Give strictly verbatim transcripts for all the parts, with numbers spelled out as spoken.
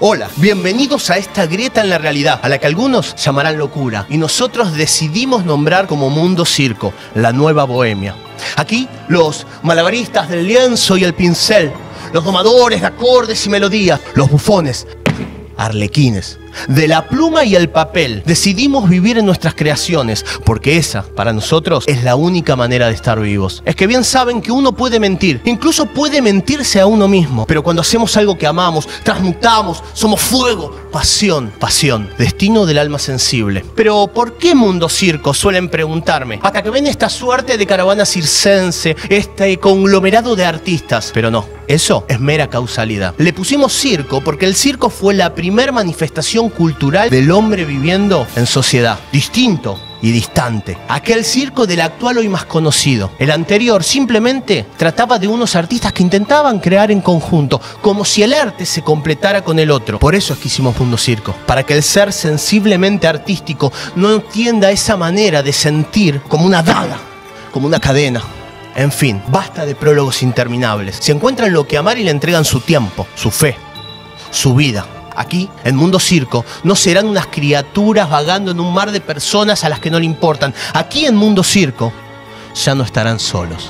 Hola, bienvenidos a esta grieta en la realidad, a la que algunos llamarán locura, y nosotros decidimos nombrar como Mundo Circo, la nueva bohemia. Aquí, los malabaristas del lienzo y el pincel, los domadores de acordes y melodías, los bufones, arlequines, de la pluma y el papel, decidimos vivir en nuestras creaciones, porque esa, para nosotros, es la única manera de estar vivos. Es que bien saben que uno puede mentir, incluso puede mentirse a uno mismo, pero cuando hacemos algo que amamos, transmutamos, somos fuego, pasión, pasión, destino del alma sensible. Pero ¿por qué Mundo Circo? Suelen preguntarme, hasta que ven esta suerte de caravana circense, este conglomerado de artistas, pero no. Eso es mera causalidad. Le pusimos circo porque el circo fue la primer manifestación cultural del hombre viviendo en sociedad, distinto y distante. Aquel circo del actual hoy más conocido. El anterior simplemente trataba de unos artistas que intentaban crear en conjunto, como si el arte se completara con el otro. Por eso es que hicimos Mundo Circo, para que el ser sensiblemente artístico no entienda esa manera de sentir como una daga, como una cadena. En fin, basta de prólogos interminables. Se encuentran lo que amar y le entregan su tiempo, su fe, su vida. Aquí, en Mundo Circo, no serán unas criaturas vagando en un mar de personas a las que no le importan. Aquí, en Mundo Circo, ya no estarán solos.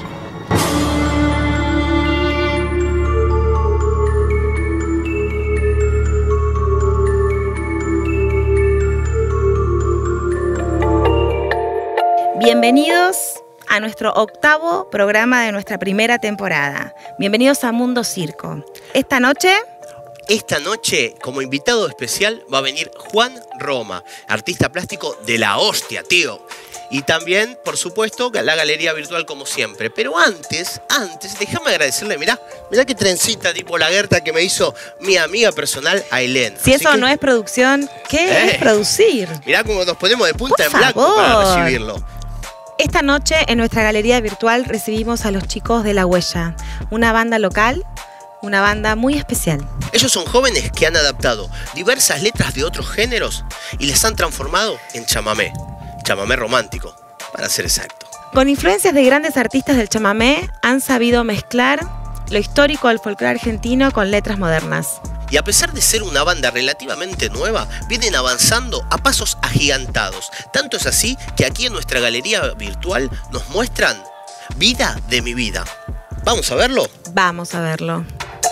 Bienvenidos a nuestro octavo programa de nuestra primera temporada. Bienvenidos a Mundo Circo. Esta noche... Esta noche, como invitado especial, va a venir Juan Roma, artista plástico de la hostia, tío. Y también, por supuesto, la galería virtual como siempre. Pero antes, antes, déjame agradecerle, mirá, mirá qué trencita tipo laguerta que me hizo mi amiga personal, Ailén. Si Así eso que, no es producción, ¿qué eh, es producir? Mirá cómo nos ponemos de punta Por en blanco favor. para recibirlo. Esta noche en nuestra galería virtual recibimos a los chicos de La Huella, una banda local, una banda muy especial. Ellos son jóvenes que han adaptado diversas letras de otros géneros y les han transformado en chamamé, chamamé romántico, para ser exacto. Con influencias de grandes artistas del chamamé, han sabido mezclar lo histórico del folclore argentino con letras modernas. Y a pesar de ser una banda relativamente nueva, vienen avanzando a pasos agigantados. Tanto es así que aquí en nuestra galería virtual nos muestran Vida de mi vida. ¿Vamos a verlo? Vamos a verlo.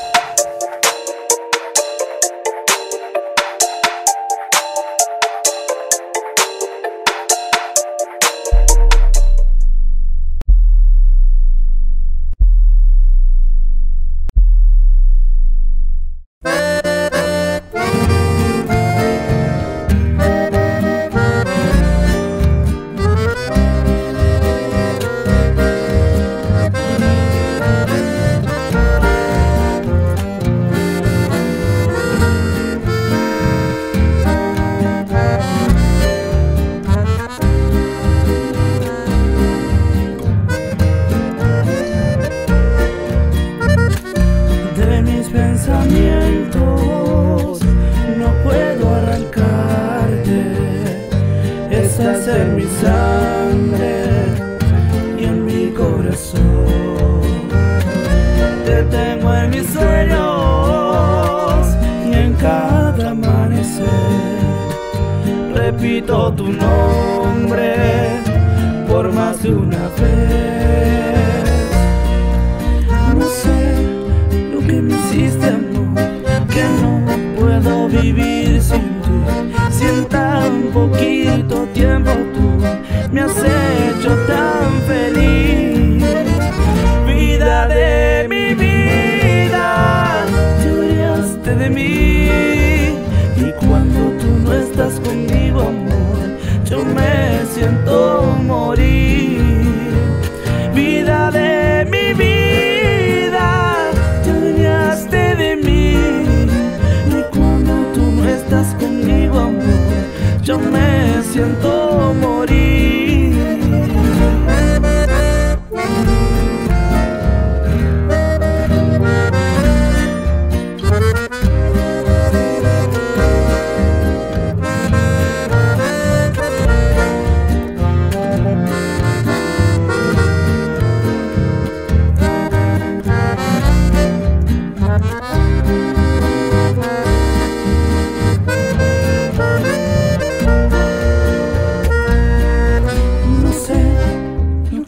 Repito tu nombre por más de una vez. No sé lo que me hiciste, amor, que no puedo vivir sin ti. Si en tan poquito tiempo tú me has hecho tan feliz. Vida de mi vida, te olvidaste de mí. Y cuando tú no estás conmigo, amor, yo me siento morir. Vida de mi vida, te olvidaste de mí. Y cuando tú no estás conmigo, amor, yo me siento morir.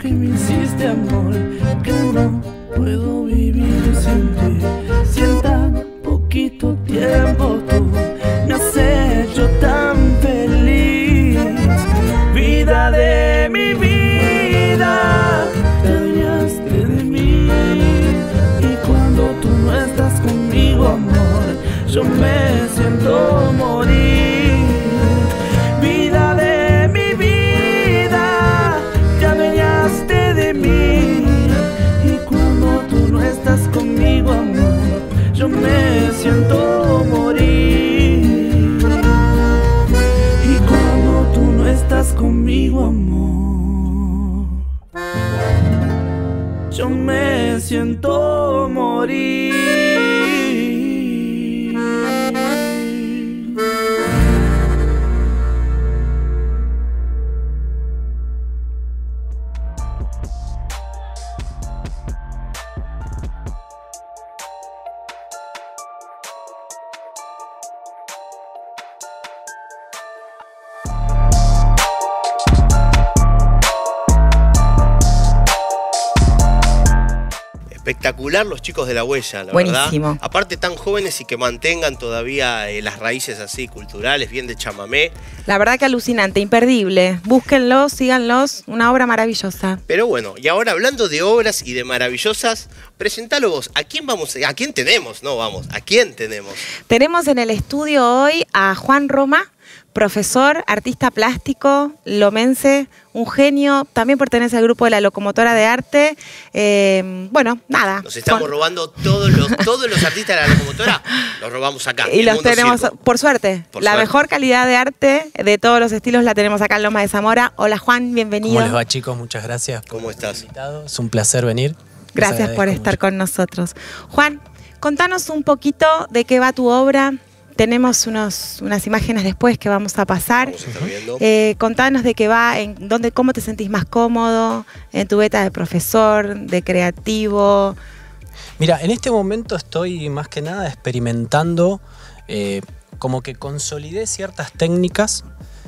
que me hiciste, amor, que no puedo vivir sin ti. Si en tan poquito tiempo tú me has hecho tan feliz. Vida de mi vida, te adueñaste de mí. Y cuando tú no estás conmigo, amor, yo me siento morir. Vida de mi vida, te adueñaste de mí. Y cuando tú no estás conmigo, amor, yo me siento morir. Y cuando tú no estás conmigo, amor, yo me siento morir. Espectacular los chicos de La Huella, la Buenísimo. verdad. Aparte tan jóvenes y que mantengan todavía eh, las raíces así culturales, bien de chamamé. La verdad que alucinante, imperdible. Búsquenlos, síganlos, una obra maravillosa. Pero bueno, y ahora hablando de obras y de maravillosas, presentalo vos. ¿A quién vamos? ¿A quién tenemos? No, vamos. ¿A quién tenemos? Tenemos en el estudio hoy a Juan Roma, profesor, artista plástico, lomense, un genio, también pertenece al grupo de La Locomotora de Arte. Eh, bueno, nada. Nos estamos con... robando todos los, todos los artistas de La Locomotora, los robamos acá. Y los tenemos, circo. por suerte, Por la suerte. mejor calidad de arte de todos los estilos la tenemos acá en Loma de Zamora. Hola Juan, bienvenido. ¿Cómo les va, chicos? Muchas gracias. por ¿Cómo estás? haberme invitado. Es un placer venir. Les Gracias por agradezco estar mucho. con nosotros. Juan, contanos un poquito de qué va tu obra. Tenemos unos, unas imágenes después que vamos a pasar. Vamos a estar viendo. Eh, contanos de qué va, en dónde, cómo te sentís más cómodo, en tu beta de profesor, de creativo. Mira, en este momento estoy más que nada experimentando, eh, como que consolidé ciertas técnicas,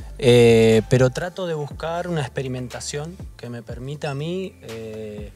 eh, pero trato de buscar una experimentación que me permita a mí eh,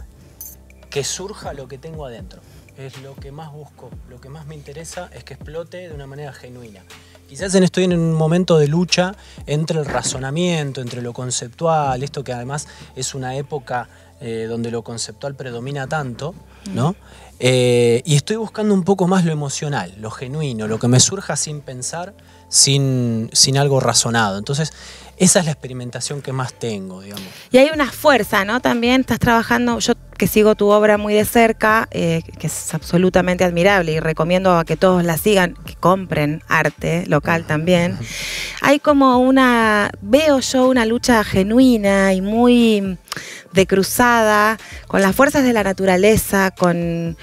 que surja lo que tengo adentro. Es lo que más busco, lo que más me interesa es que explote de una manera genuina. Quizás estoy en un momento de lucha entre el razonamiento, entre lo conceptual, esto que además es una época eh, donde lo conceptual predomina tanto, ¿no? Eh, y estoy buscando un poco más lo emocional, lo genuino, lo que me surja sin pensar, sin, sin algo razonado. Entonces, esa es la experimentación que más tengo, digamos. Y hay una fuerza, ¿no? También estás trabajando, yo que sigo tu obra muy de cerca, eh, que es absolutamente admirable y recomiendo a que todos la sigan, que compren arte local también. Hay como una, veo yo una lucha genuina y muy de cruzada con las fuerzas de la naturaleza, con...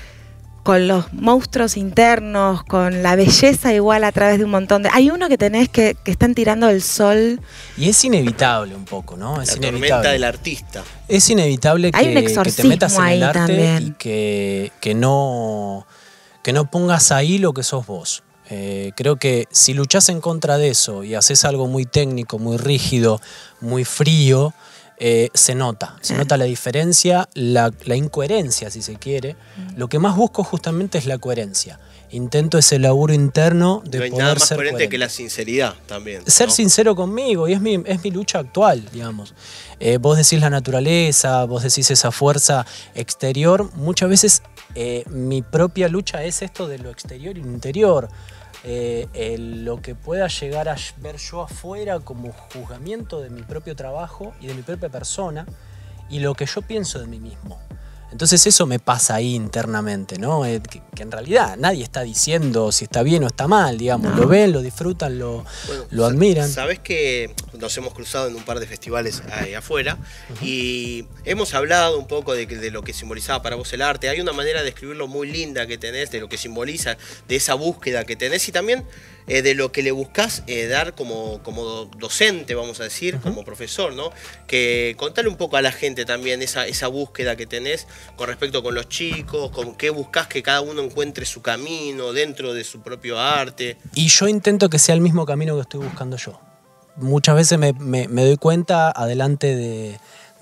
con los monstruos internos, con la belleza igual a través de un montón de... Hay uno que tenés que, que están tirando el sol. Y es inevitable un poco, ¿no? Es La inevitable. tormenta del artista. Es inevitable Hay un que, que te exorcismo metas en ahí el arte también. y que, que, no, que no pongas ahí lo que sos vos. Eh, creo que si luchás en contra de eso y haces algo muy técnico, muy rígido, muy frío, Eh, se nota, se nota la diferencia, la, la incoherencia, si se quiere. Lo que más busco justamente es la coherencia. Intento ese laburo interno de No hay poder nada más ser coherente coherente. que la sinceridad también. Ser ¿no? sincero conmigo, y es mi, es mi lucha actual, digamos. Eh, vos decís la naturaleza, vos decís esa fuerza exterior. Muchas veces eh, mi propia lucha es esto de lo exterior y lo interior. Eh, eh, lo que pueda llegar a ver yo afuera como juzgamiento de mi propio trabajo y de mi propia persona y lo que yo pienso de mí mismo. Entonces eso me pasa ahí internamente, ¿no? Eh, que, que en realidad nadie está diciendo si está bien o está mal, digamos. No. Lo ven, lo disfrutan, lo, Bueno, lo admiran. Sabés que nos hemos cruzado en un par de festivales ahí afuera uh-huh. y hemos hablado un poco de, de lo que simbolizaba para vos el arte. Hay una manera de escribirlo muy linda que tenés, de lo que simboliza, de esa búsqueda que tenés y también eh, de lo que le buscás eh, dar como, como docente, vamos a decir, uh-huh. como profesor, ¿no? Que contale un poco a la gente también esa, esa búsqueda que tenés con respecto con los chicos, con qué buscás que cada uno encuentre su camino dentro de su propio arte. Y yo intento que sea el mismo camino que estoy buscando yo. Muchas veces me, me, me doy cuenta adelante de,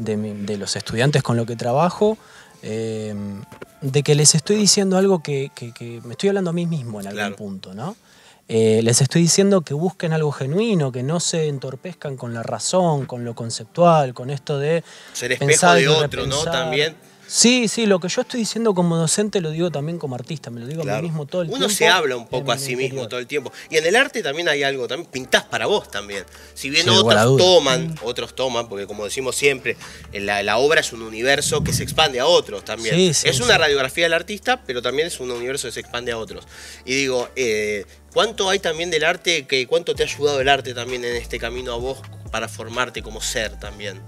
de, mi, de los estudiantes con los que trabajo, eh, de que les estoy diciendo algo que, que, que me estoy hablando a mí mismo en algún Claro. punto, ¿no? Eh, les estoy diciendo que busquen algo genuino, que no se entorpezcan con la razón, con lo conceptual, con esto de Ser espejo pensar de y otro, ¿no? repensar. También. Sí, sí, lo que yo estoy diciendo como docente lo digo también como artista, me lo digo a Claro. mí mismo todo el Uno tiempo. se habla un en poco a mi sí mismo interior. todo el tiempo. Y en el arte también hay algo, también pintás para vos también. Si bien Sin lugar a otros dudas. toman, otros toman, porque como decimos siempre, la, la obra es un universo que se expande a otros también. Sí, sí, es una sí. radiografía del artista, pero también es un universo que se expande a otros. Y digo, eh, ¿cuánto hay también del arte, que cuánto te ha ayudado el arte también en este camino a vos para formarte como ser también?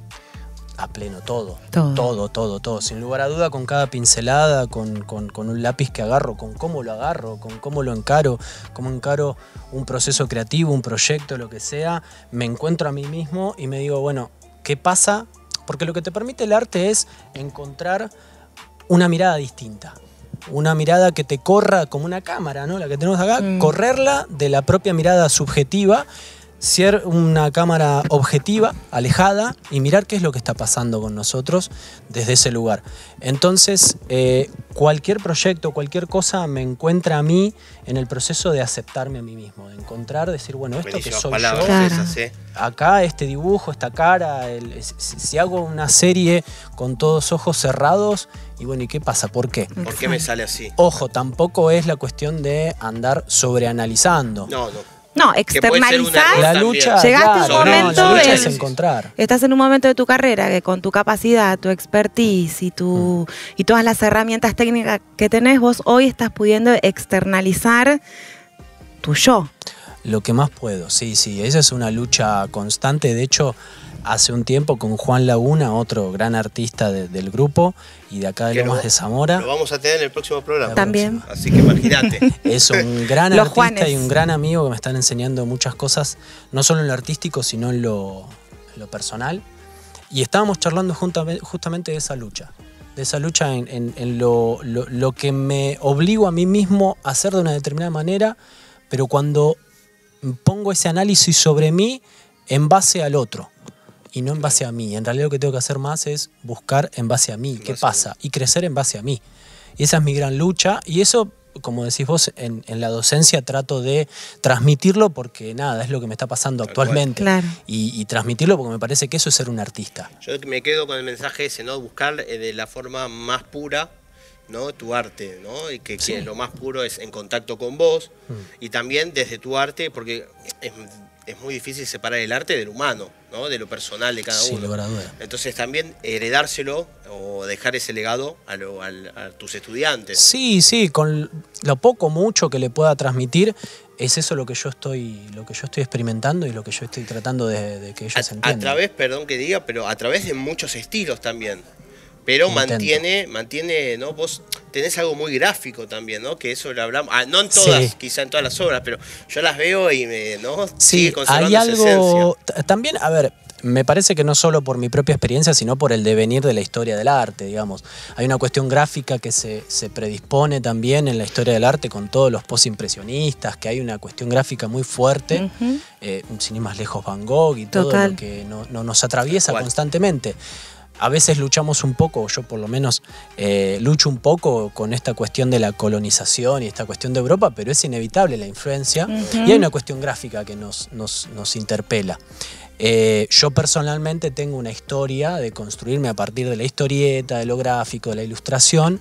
A pleno, todo. Todo. Todo, todo, todo. Sin lugar a duda, con cada pincelada, con, con- con un lápiz que agarro, con cómo lo agarro, con cómo lo encaro, cómo encaro un proceso creativo, un proyecto, lo que sea, me encuentro a mí mismo y me digo, bueno, ¿qué pasa? Porque lo que te permite el arte es encontrar una mirada distinta. Una mirada que te corra como una cámara, ¿no? La que tenemos acá, Mm. correrla de la propia mirada subjetiva, ser una cámara objetiva, alejada, y mirar qué es lo que está pasando con nosotros desde ese lugar. Entonces, eh, cualquier proyecto, cualquier cosa me encuentra a mí en el proceso de aceptarme a mí mismo, de encontrar, decir, bueno, esto que Buenísimas soy palabras yo, Claro. esas, ¿eh? acá este dibujo, esta cara, el- si, si hago una serie con todos ojos cerrados, y bueno, ¿y qué pasa? ¿Por qué? ¿Por qué me sale así? Ojo, tampoco es la cuestión de andar sobreanalizando. No, no. No, Que puede ser un externalizar. error La también. lucha, Llegaste a un claro, no, momento la lucha en- es encontrar. Estás en un momento de tu carrera que con tu capacidad, tu expertise y, tu, y todas las herramientas técnicas que tenés, vos hoy estás pudiendo externalizar tu yo. Lo que más puedo, sí, sí, esa es una lucha constante. De hecho, hace un tiempo con Juan Laguna, otro gran artista de- del grupo y de acá de Que Lomas lo- de Zamora, Lo vamos a tener en el próximo programa. También. Así que imagínate. es un gran Los artista Juanes. y un gran amigo que me están enseñando muchas cosas, no solo en lo artístico, sino en lo, en lo personal. Y estábamos charlando juntame- justamente de esa lucha, de esa lucha en, en- en lo, lo- lo que me obligo a mí mismo a hacer de una determinada manera, pero cuando pongo ese análisis sobre mí en base al otro y no en base a mí. En realidad lo que tengo que hacer más es buscar en base a mí, qué base a pasa, y crecer en base a mí. Y esa es mi gran lucha, y eso, como decís vos, en, en la docencia trato de transmitirlo porque nada, es lo que me está pasando Tal cual. actualmente. Claro. Y, y transmitirlo porque me parece que eso es ser un artista. Yo me quedo con el mensaje ese, ¿no? Buscar eh, de la forma más pura, ¿no? Tu arte, ¿no? Y que, que Sí. lo más puro es en contacto con vos. Mm. Y también desde tu arte, porque es, es muy difícil separar el arte del humano, ¿no? De lo personal de cada Sin uno. lugar a duda. Entonces también heredárselo o dejar ese legado a, lo- al- a tus estudiantes. Sí, sí, con lo poco mucho que le pueda transmitir, es eso lo que yo estoy, lo que yo estoy experimentando y lo que yo estoy tratando de, de que ellos A, a entiendan. través, perdón que diga, pero a través de muchos estilos también. Pero Intento. mantiene, mantiene, ¿no? Vos tenés algo muy gráfico también, ¿no? Que eso lo hablamos, ah, no en todas, Sí. quizá en todas las obras, pero yo las veo y me, ¿no? Sí, Sigue conservando hay esa algo. esencia. t- También, a ver, me parece que no solo por mi propia experiencia, sino por el devenir de la historia del arte, digamos. Hay una cuestión gráfica que se, se predispone también en la historia del arte con todos los postimpresionistas, que hay una cuestión gráfica muy fuerte, Ujú. eh, sin ir más lejos Van Gogh y todo Total. lo que no, no nos atraviesa Tal cual. constantemente. A veces luchamos un poco, yo por lo menos eh, lucho un poco con esta cuestión de la colonización y esta cuestión de Europa, pero es inevitable la influencia Ujú. y hay una cuestión gráfica que nos, nos, nos interpela. Eh, yo personalmente tengo una historia de construirme a partir de la historieta, de lo gráfico, de la ilustración,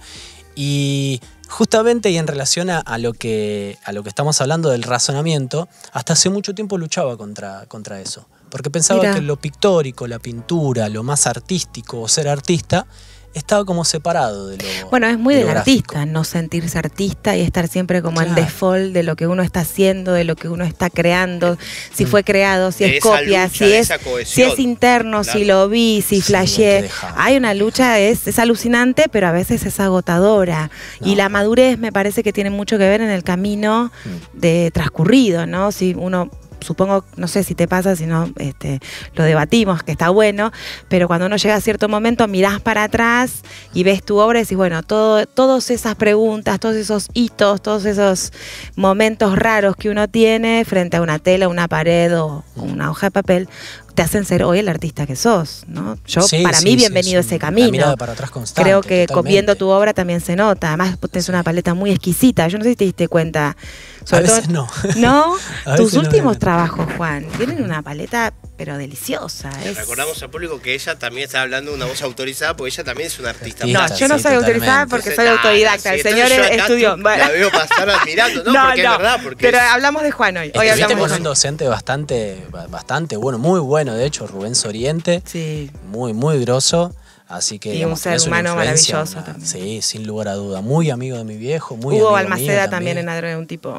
y justamente y en relación a, a lo que, a lo que estamos hablando del razonamiento, hasta hace mucho tiempo luchaba contra, contra eso. Porque pensaba Mirá. que lo pictórico, la pintura, lo más artístico o ser artista, estaba como separado de lo Bueno, es muy de del lo gráfico. artista, no sentirse artista y estar siempre como en Claro. default de lo que uno está haciendo, de lo que uno está creando, si fue creado, si De es esa copia, lucha, si de es, esa si cohesión. es interno, Claro. si lo vi, si Sí, flasheé. hay que dejar. Hay una lucha, es, es alucinante, pero a veces es agotadora. No. Y la madurez me parece que tiene mucho que ver en el camino Mm. de transcurrido, ¿no? Si uno supongo, no sé si te pasa, si no, este, lo debatimos, que está bueno, pero cuando uno llega a cierto momento, mirás para atrás y ves tu obra y decís, bueno, todo, todas esas preguntas, todos esos hitos, todos esos momentos raros que uno tiene frente a una tela, una pared o una hoja de papel, te hacen ser hoy el artista que sos, ¿no? Yo, Sí, para sí, mí, sí, bienvenido es ese un- camino. una mirada para atrás constante, Creo que totalmente. viendo tu obra también se nota. Además, tenés una paleta muy exquisita. Yo no sé si te diste cuenta. Sobre A veces todo, no. ¿No? A Tus veces no, últimos no. trabajos, Juan, tienen una paleta, pero deliciosa. Es... Recordamos al público que ella también está hablando de una voz autorizada, porque ella también es una artista. No, Artista, yo no sí, soy autorizada totalmente. porque soy autodidacta. El señor estudió. La veo pasar admirando, ¿no? Porque es verdad. Porque pero es- hablamos de Juan hoy. Hoy Estuviste hablamos con de un Juan. docente bastante, bastante bueno, muy bueno, de hecho, Rubén Soriente, Sí. muy, muy grosso. Así que, Y digamos, un ser tenés una humano influencia, maravilloso una- también. Sí, sin lugar a duda. Muy amigo de mi viejo, muy Hugo amigo Balmaceda mío también en Adro, un tipo.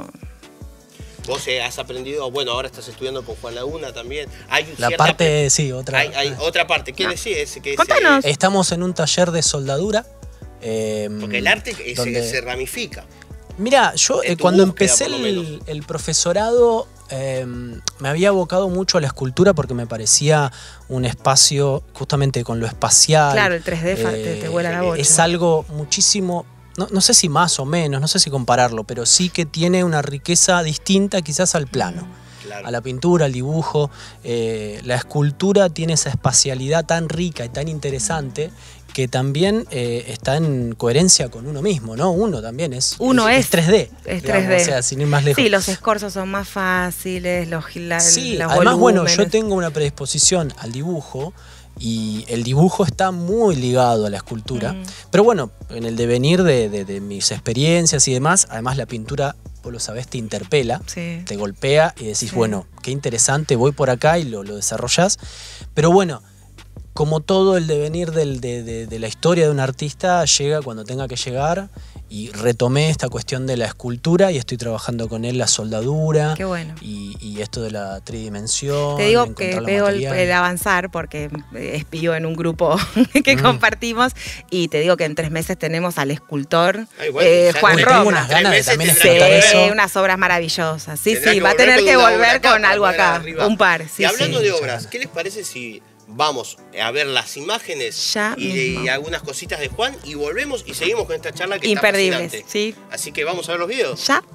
Vos eh, has aprendido, bueno, ahora estás estudiando con Juan Laguna también. Hay La cierta- parte, sí, otra. Hay, hay otra parte. ¿Qué decís? Ese que es, Contanos. eh, Estamos en un taller de soldadura. eh, porque el arte eh, se, donde- se ramifica. Mira, yo En eh, tu cuando búsqueda, empecé por lo el, menos. el profesorado eh, me había abocado mucho a la escultura porque me parecía un espacio justamente con lo espacial. Claro, el tres D fa- te- te vuela la bocha. Es algo muchísimo, no, no sé si más o menos, no sé si compararlo, pero sí que tiene una riqueza distinta quizás al plano. Claro. A la pintura, al dibujo. Eh, la escultura tiene esa espacialidad tan rica y tan interesante que también eh, está en coherencia con uno mismo, ¿no? Uno también es, Uno es- tres D. es digamos, tres D. O sea, sin ir más lejos. Sí, los escorzos son más fáciles, los, la, Sí, los además, bueno, yo volúmenes. tengo una predisposición al dibujo y el dibujo está muy ligado a la escultura. Mm. Pero bueno, en el devenir de, de- de mis experiencias y demás, además la pintura, vos lo sabés, te interpela, Sí. te golpea y decís, Sí. bueno, qué interesante, voy por acá y lo, lo desarrollás. Pero bueno, como todo el devenir del- de, de- de la historia de un artista, llega cuando tenga que llegar. Y retomé esta cuestión de la escultura y estoy trabajando con él la soldadura. Qué bueno. Y, y esto de la tridimensión. Te digo encontrar que los veo el, materiales. el avanzar porque espío en un grupo que Mm. compartimos y te digo que en tres meses tenemos al escultor Ay, bueno, eh, ya Juan Uy, Roma. tengo unas ganas de Tres también meses Sí, tendrá explotar que eso. unas obras maravillosas. Sí, Tendrá sí, que va a volver tener con que una obra volver acá con para algo poner acá. arriba. Un par, sí, y hablando sí. de obras, ¿qué les parece si vamos a ver las imágenes Ya y, mismo. y algunas cositas de Juan y volvemos y seguimos con esta charla que Imperdibles, está fascinante? sí. Así que vamos a ver los videos. Ya.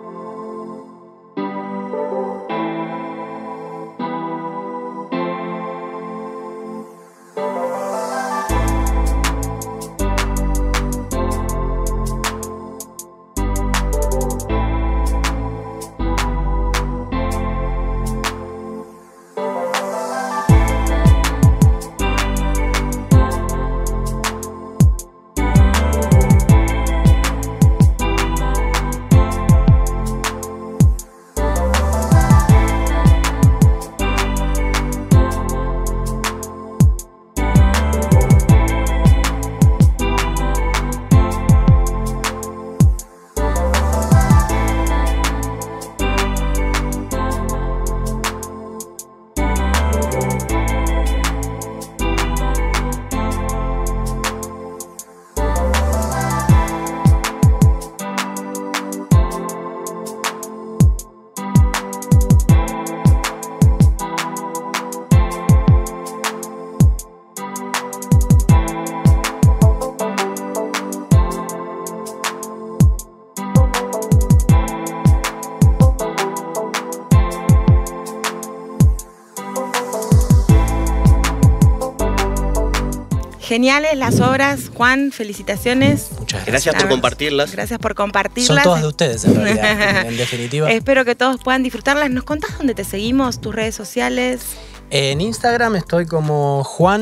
Geniales las obras, Juan, felicitaciones. Muchas gracias. Gracias por Ah, compartirlas. Gracias por compartirlas. Son todas de ustedes, en realidad, en definitiva. Espero que todos puedan disfrutarlas. ¿Nos contás dónde te seguimos, tus redes sociales? En Instagram estoy como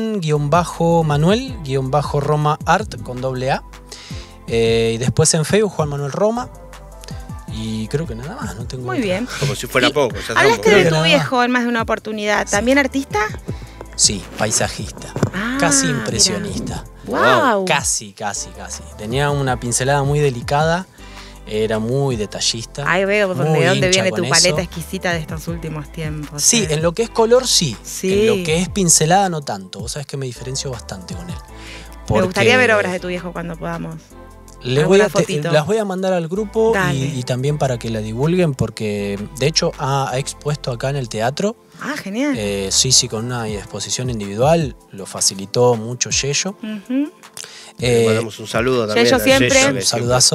Juan-Manuel-Roma Art con doble A. Eh, y después en Facebook, Juan Manuel Roma. Y creo que nada más, no tengo. Muy otra. bien. Como si fuera Y poco. Ya estamos. Hablaste Creo de que tu nada más. viejo en más de una oportunidad. ¿También artista? Sí, paisajista. Ah, Casi mira. impresionista. ¡Wow! Casi, casi, casi. Tenía una pincelada muy delicada. Era muy detallista. Ahí veo muy de dónde hincha viene con tu paleta eso. exquisita de estos últimos tiempos. Sí, ¿eh? en lo que es color sí. Sí. En lo que es pincelada no tanto. Vos sabés que me diferencio bastante con él. Me Porque gustaría ver obras de tu viejo cuando podamos. le voy a alguna te- fotito. las voy a mandar al grupo Dale. y, y también para que la divulguen porque de hecho ha, ha expuesto acá en el teatro. Ah, genial. Eh, sí, sí, con una exposición individual. Lo facilitó mucho Yello. Ujú. Le Eh, mandamos un saludo también. Yello a siempre. Yello, un que saludazo.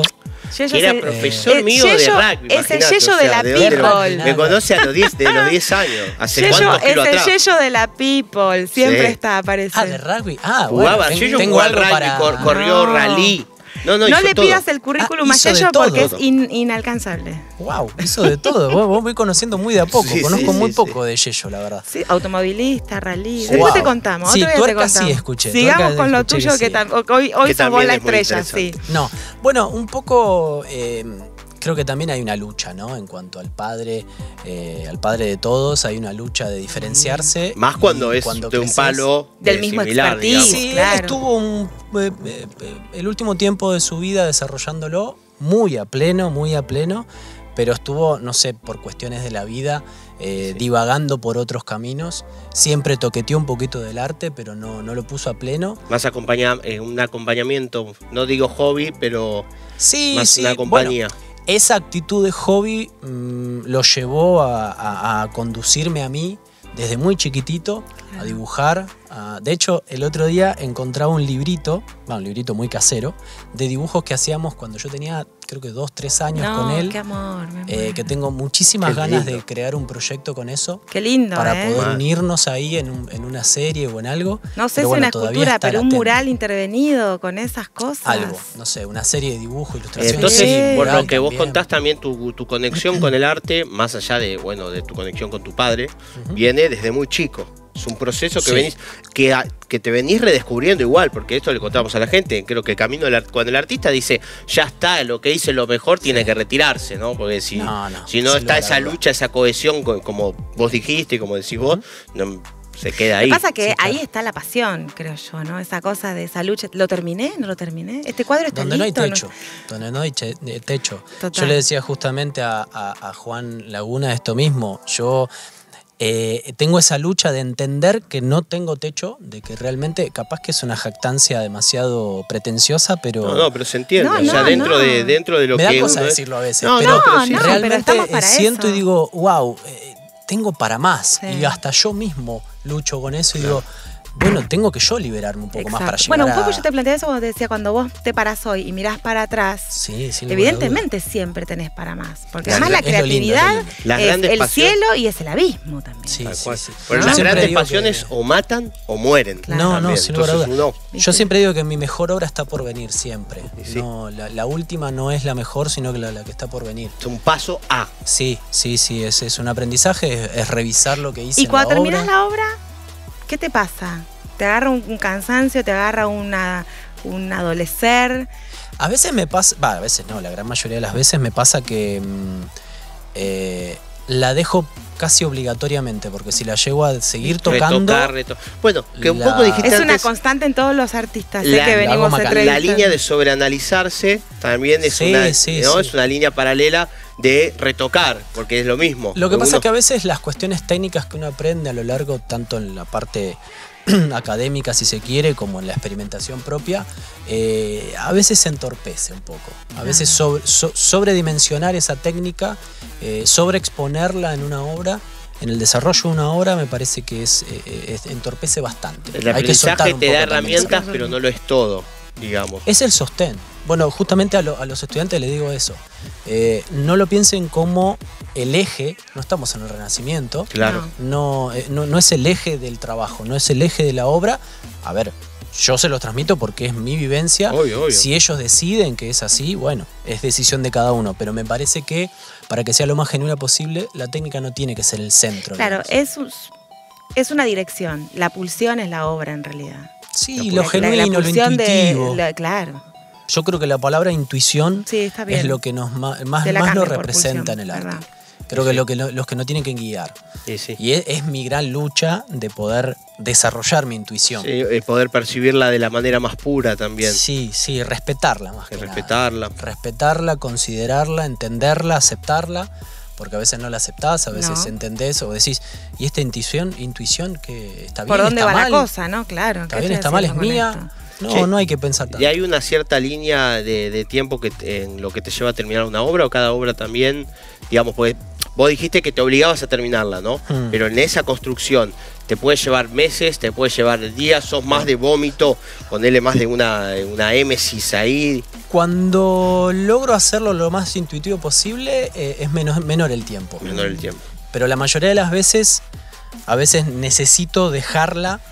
Yello que era es el- profesor eh, mío Yello de rugby. es el Imagínate, Yello o de sea, la ¿de dónde people. me conoce a los diez, de los diez años. ¿Hace Yello cuántos es kilos el atrás? Yello de la people. Siempre Sí. está, aparece. Ah, de rugby. Ah, Jugaba, bueno, ten- Yello tengo jugaba al algo rugby, para... cor- corrió No. rally. No, no, No hizo le todo. pidas el currículum Ah, a hizo de Yello porque todo. es in- inalcanzable. Wow, hizo de todo. Vos, vos voy conociendo muy de a poco. Sí, Conozco sí, muy sí, poco de Yello, la verdad. Sí, automovilista, rally. Sí. Después Wow. te contamos. Sí, otro día te tuerca sí contamos. escuché, Sigamos tuerca con lo escuché tuyo que que, sí. tam- hoy, hoy Que sos vos también la es muy estrella, sí. interesante. No, bueno, un poco eh, creo que también hay una lucha, ¿no? En cuanto al padre, eh, al padre de todos, hay una lucha de diferenciarse. Más cuando y es cuando de un creces- palo Del eh, mismo similar, expertise. digamos. Sí, Claro. él estuvo un, eh, eh, eh, el último tiempo de su vida desarrollándolo muy a pleno, muy a pleno, pero estuvo, no sé, por cuestiones de la vida, eh, divagando por otros caminos. Siempre toqueteó un poquito del arte, pero no, no lo puso a pleno. Más acompaña, eh, un acompañamiento, no digo hobby, pero Sí, más sí. una compañía. Bueno, esa actitud de hobby mm, lo llevó a, a- a conducirme a mí desde muy chiquitito, a dibujar. a- de hecho, el otro día encontraba un librito, bueno, un librito muy casero, de dibujos que hacíamos cuando yo tenía, creo que dos, tres años No, con él. qué amor. me eh, muero. que tengo muchísimas Qué ganas lindo. de crear un proyecto con eso. Qué lindo, Para ¿eh? poder Mal. unirnos ahí en, un- en una serie o en algo. No sé Pero si bueno, una todavía escultura, está pero un latente. mural intervenido con esas cosas. Algo, no sé, una serie de dibujos, ilustraciones. Entonces, Sí. por lo mural que vos también. contás también, tu, tu conexión con el arte, más allá de, bueno, de tu conexión con tu padre, viene desde muy chico. Es un proceso que Sí. venís, que, a- que te venís redescubriendo igual, porque esto le contamos a la gente. Creo que el camino del art- cuando el artista dice, ya está, lo que hice lo mejor, tiene que retirarse, ¿no? Porque si No, no, si no sin está lugar a esa dudas. lucha, esa cohesión, co- como vos dijiste, como decís vos, no, se queda Lo ahí. que pasa que Sí, claro. ahí está la pasión, creo yo, ¿no? Esa cosa de esa lucha. ¿Lo terminé? ¿No lo terminé? ¿Este cuadro está Donde no hay listo? techo, donde no hay che- eh, techo. Total. Yo le decía justamente a, a- a Juan Laguna esto mismo. Yo eh, tengo esa lucha de entender que no tengo techo, de que realmente capaz que es una jactancia demasiado pretenciosa, pero No, no, pero se entiende. No, o sea, no, dentro, no. de, dentro de lo me da que cosa uno es- decirlo a veces. No, pero no, pero no, sí. pero realmente estamos para siento eso. y digo, wow, eh, tengo para más. Sí. Y hasta yo mismo lucho con eso y digo, bueno, tengo que yo liberarme un poco más para Exacto. llegar Bueno, un poco a... yo te planteé eso cuando te decía, cuando vos te parás hoy y mirás para atrás, Sí, sin lugar a evidentemente siempre tenés para más. Porque La- además la es lo lindo, es lo creatividad lindo. Las es grandes el pasiones- cielo y es el abismo también. Sí, Tal sí, cual. sí. Pero No, las siempre grandes digo que- pasiones o matan o mueren. Claro. No, no, también. sin lugar a Entonces, dudas. uno- Yo siempre digo que mi mejor obra está por venir siempre. Y sí. No, la, la última no es la mejor, sino que la, la que está por venir. es un paso a. Sí, sí, sí, es, es un aprendizaje, es, es revisar lo que hice Y en cuando la terminás obra. la obra, ¿qué te pasa? ¿Te agarra un, un cansancio? ¿Te agarra una, un adolecer? A veces me pasa, va, a veces no, la gran mayoría de las veces me pasa que mm, eh, la dejo casi obligatoriamente, porque si la llego a seguir tocando, Retocar, reto- Bueno, que un La- poco dijiste Es una antes, constante en todos los artistas, sé la- que la venimos goma a ca- la entrevistar. línea de sobreanalizarse también es, Sí, una, sí, ¿no? sí. es una línea paralela de retocar, porque es lo mismo. lo que pasa Uno- es que a veces las cuestiones técnicas que uno aprende a lo largo, tanto en la parte académica, si se quiere, como en la experimentación propia, eh, a veces se entorpece un poco. A veces sobre- so- sobredimensionar esa técnica, eh, sobreexponerla en una obra, en el desarrollo de una obra, me parece que es, eh, es- entorpece bastante. El Hay que soltar aprendizaje un te poco da también esa herramientas, pero no lo es todo, digamos. es el sostén. Bueno, justamente a, lo- a los estudiantes les digo eso. Eh, no lo piensen como el eje, no estamos en el Renacimiento, Claro. No. no, eh, no, no es el eje del trabajo, no es el eje de la obra. A ver, yo se los transmito porque es mi vivencia. Obvio, obvio. Si ellos deciden que es así, bueno, es decisión de cada uno. Pero me parece que para que sea lo más genuina posible, la técnica no tiene que ser el centro. Claro, digamos. es, un- es una dirección. La pulsión es la obra en realidad. Sí, la- lo La- la- genuino, la lo pulsión de- intuitivo. la- claro. Yo creo que la palabra intuición Sí, está bien. es lo que nos ma- más, Te la más nos cambio por representa pulsión, en el arte. ¿verdad? Creo que, lo que lo- los que no tienen que guiar. Sí, sí. Y es, es mi gran lucha de poder desarrollar mi intuición. Sí, eh, poder percibirla de la manera más pura también. Sí, sí, respetarla más que Que nada. respetarla. Respetarla, considerarla, entenderla, aceptarla, porque a veces no la aceptás, a veces No. entendés o decís, ¿y esta intuición, intuición que está bien, ¿Por dónde está va mal? la cosa, no? Claro. ¿Está ¿qué bien, estoy está mal, es haciendo con mía? esto? No, Sí. no hay que pensar tanto. ¿Y hay una cierta línea de, de tiempo que te- en lo que te lleva a terminar una obra o cada obra también, digamos, pues vos dijiste que te obligabas a terminarla, ¿no? Hmm. Pero en esa construcción te puede llevar meses, te puede llevar días, sos más de vómito, ponerle más de una, una émesis ahí. Cuando logro hacerlo lo más intuitivo posible, eh, es menor, menor el tiempo. Menor el tiempo. Pero la mayoría de las veces, a veces necesito dejarla,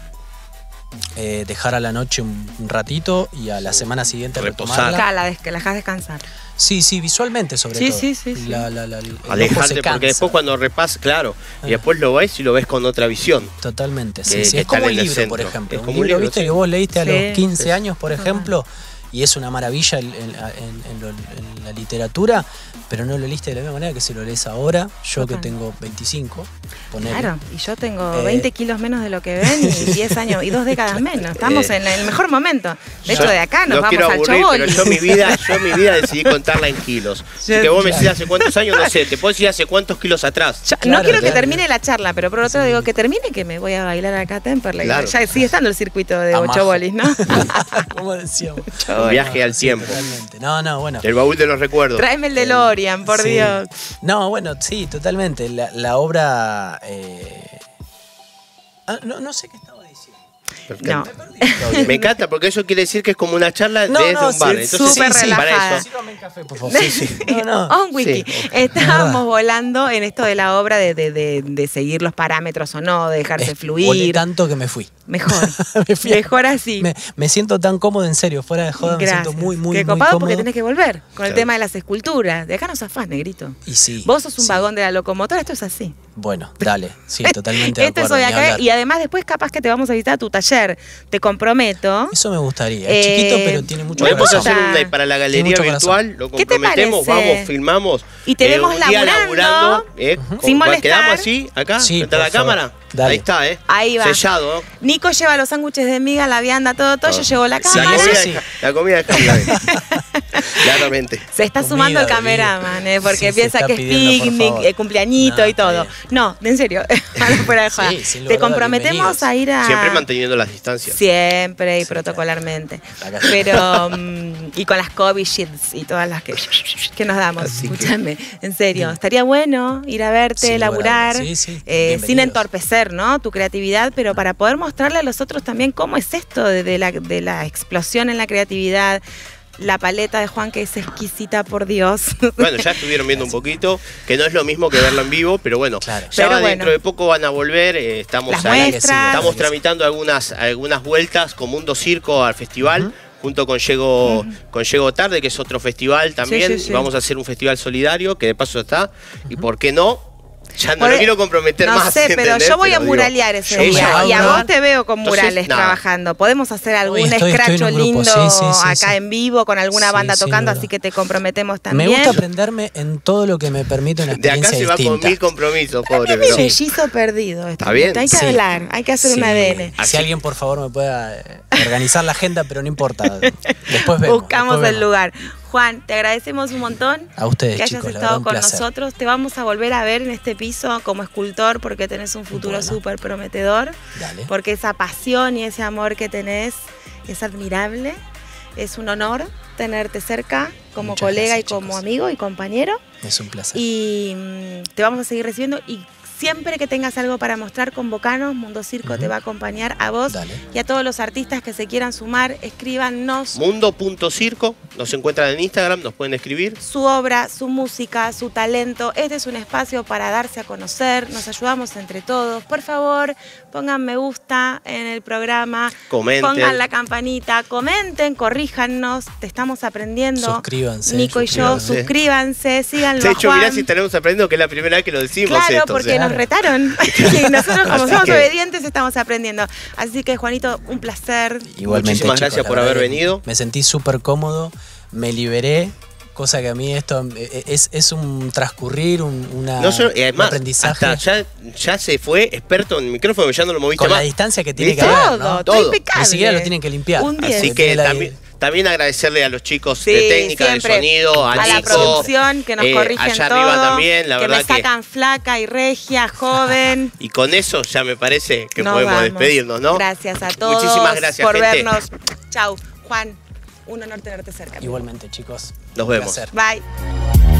eh, dejar a la noche un, un ratito y a la semana siguiente Reposar. retomarla. Acá la, des- que la dejas descansar. Sí, sí, visualmente sobre Sí, todo. sí, sí, sí. La, la, la, el ojo se Alejarte, porque cansa. después cuando repasas, claro, y después lo ves y lo ves con otra visión. Totalmente, sí, que- sí. que Es como están un en el libro, centro. por ejemplo. Es Un como un libro, libro, viste, sí. que vos leíste a Sí. los quince Sí. años, por ejemplo, y es una maravilla en, en- en- en lo- en la literatura, pero no lo leíste de la misma manera que si lo lees ahora. Yo Total. que tengo veinticinco, ponele. Claro, y yo tengo Eh. veinte kilos menos de lo que ven y diez años y dos décadas menos. Estamos Eh. en el mejor momento. De hecho, Yo de acá nos no vamos quiero al aburrir, Choboli. pero yo mi vida, yo mi vida decidí contarla en kilos. Si Yo- te vos me decís hace cuántos años, no sé, te puedo decir hace cuántos kilos atrás. Ya- Claro, no quiero que claro. termine la charla, pero por otro lado digo que termine que me voy a bailar acá a Temperley. Claro. Ya sigue estando el circuito de Amajo. ocho bolis, ¿no? Como decíamos. Un viaje al Sí, tiempo. totalmente. No, no, bueno. El baúl de los recuerdos. Tráeme el DeLorean, por Sí. Dios. No, bueno, sí, totalmente. La, la obra. eh, ah, no, no sé qué estaba diciendo. No. Me encanta porque eso quiere decir que es como una charla No, desde no, un bar. sí, Entonces, súper sí, sí, para relajada. eso. Sírvame el café, por favor. Sí, sí. No, no. Oh, un wiki. Sí. Estábamos volando en esto de la obra de, de- de- de seguir los parámetros o no, de dejarse Es- volé fluir. tanto que me fui. Mejor. Me fui. Mejor así. Me, me siento tan cómodo, en serio, fuera de joda, me siento muy, muy, Qué muy copado cómodo. porque tenés que volver con el Claro. tema de las esculturas. De acá no zafás, negrito. Y sí. Vos sos un sí. vagón de la locomotora, esto es así. Bueno, dale. Sí, totalmente de Esto es acuerdo. hoy ni acá. hablar. Y además después capaz que te vamos a visitar a tu taller. Te comprometo. Eso me gustaría. Es Eh, chiquito, pero tiene mucho Podemos corazón. hacer una para la galería mucho virtual, lo ¿Qué te comprometemos, parece? vamos, filmamos. Y te vemos un día laburando, laburando, eh, sin con- molestar. ¿Quedamos así, acá, Sí, frente a la por favor. cámara? Dale. Ahí está, ¿eh? Ahí va. Sellado, ¿no? Nico lleva los sándwiches de miga, la vianda, todo, todo. Yo llevo la Sí, cámara. La eso comida, sí. de- la comida de Javier. Claramente. Se está Comida, sumando el bebida. cameraman, ¿eh? Porque Sí, se piensa está que es pidiendo, por picnic, favor. eh, cumpleañito No, y está todo. bien. No, en serio. Ahora fuera de joda. Sí, sin lugar Te a dudas, comprometemos bienvenidos. a ir a. Siempre manteniendo las distancias. Siempre y Sí, protocolarmente. Acá sí. Pero. mm, y con las COVID shields y todas las que, que nos damos. Así que- Escúchame. En serio. Estaría bueno ir a verte, Sin lugar a laburar. dudas. Sí, sí. eh, sin Bienvenidos. entorpecer, ¿no? Tu creatividad, pero para poder mostrarle a los otros también cómo es esto de, de la, de la explosión en la creatividad. La paleta de Juan, que es exquisita, por Dios. Bueno, ya estuvieron viendo un poquito, que no es lo mismo que verlo en vivo, pero bueno, Claro. ya Pero dentro bueno. de poco van a volver, eh, estamos Las ahí, muestras. estamos tramitando algunas, algunas vueltas con Mundo Circo al festival. Junto con Llego, con Llego Tarde, que es otro festival también. sí, sí. Y vamos a hacer un festival solidario, que de paso está. Y por qué no, ya no Por- lo quiero comprometer no más. sé, pero ¿entendés? yo voy a digo, muralear ese yo día. voy a Y a hablar. vos te veo con Entonces, murales nada. trabajando. Podemos hacer algún Uy, estoy- estoy en escracho un grupo, lindo sí, sí, sí, acá sí. en vivo con alguna Sí, banda sí, tocando, verdad. así que te comprometemos Me también. gusta aprenderme en todo lo que me permite una De acá experiencia se va distinta. con mil compromisos, Para mí pobre. es mi pero- bellizo perdido. esto. Está bien. Hay que Sí. hablar, hay que hacer Sí. un A D N. Así- Si alguien, por favor, me pueda eh, organizar la agenda, pero no importa. Después vemos. Buscamos después el vemos. lugar. Juan, te agradecemos un montón A ustedes, que hayas chicos, la verdad, estado un con placer. nosotros. Te vamos a volver a ver en este piso como escultor porque tenés un futuro Bueno. súper prometedor. Dale. Porque esa pasión y ese amor que tenés es admirable. Es un honor tenerte cerca como Muchas colega gracias, y como chicos. amigo y compañero. Es un placer. Y mm, te vamos a seguir recibiendo. Y siempre que tengas algo para mostrar, convocanos. Mundo Circo Ujú. te va a acompañar a vos Dale. y a todos los artistas que se quieran sumar. Escríbanos Mundo.circo, nos encuentran en Instagram, nos pueden escribir. su obra, su música, su talento. Este es un espacio para darse a conocer, nos ayudamos entre todos. Por favor, pongan me gusta en el programa, Comenten. pongan la campanita, comenten, corríjanos, te estamos aprendiendo. Suscríbanse, Nico y yo, suscríbanse. suscríbanse, síganlo De a hecho, Juan. mirá si estaremos aprendiendo que es la primera vez que lo decimos Claro, esto. o porque sea. nos retaron. Y nosotros, como Así somos que- obedientes, estamos aprendiendo. Así que, Juanito, un placer. Igualmente, Muchísimas chicos, gracias la por verdad haber que venido. Me sentí súper cómodo, me liberé, cosa que a mí esto eh, es, es un transcurrir, un, una, No solo- y un además, aprendizaje. hasta ya, ya se fue experto en micrófono, ya no lo moviste con más. la distancia que tiene que ¿Viste? haber, Todo, ¿no? todo Todo. impecable. Ni siquiera lo tienen que limpiar. Un diez. Así que Tiene la- también, también agradecerle a los chicos Sí, de técnica, de siempre. sonido, a, A la Nico, producción que nos eh, corrigen allá todo, arriba también, la que verdad me que... sacan flaca y regia, joven. Y con eso ya me parece que Nos podemos vamos. despedirnos, ¿no? Gracias a todos Muchísimas gracias, por gente. vernos. Chau, Juan, un honor tenerte cerca. Igualmente, chicos. Nos un vemos. placer. Bye.